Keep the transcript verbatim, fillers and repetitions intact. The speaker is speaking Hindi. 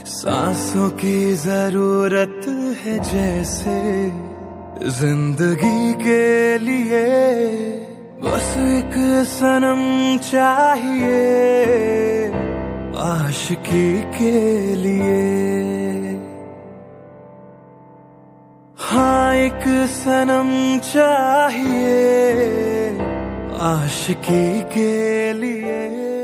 सांसों की जरूरत है जैसे जिंदगी के लिए, बस एक सनम चाहिए आशिकी के लिए। हाँ, एक सनम चाहिए आशिकी के लिए।